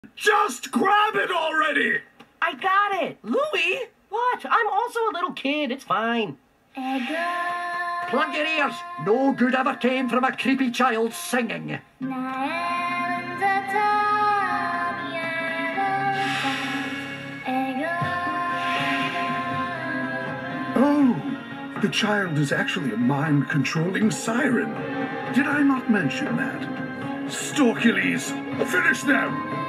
Just grab it already! I got it. Louie? What? I'm also a little kid. It's fine. Plug your ears. No good ever came from a creepy child singing. Oh, the child is actually a mind-controlling siren. Did I not mention that? Storkules, finish them!